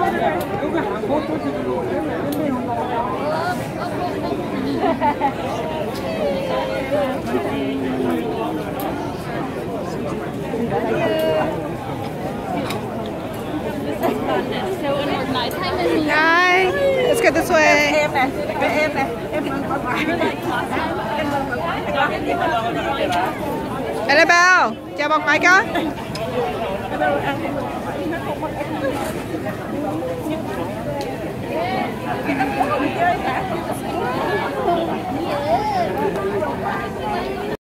Hi, let's get this way. Annabelle, chào bông ngoại con.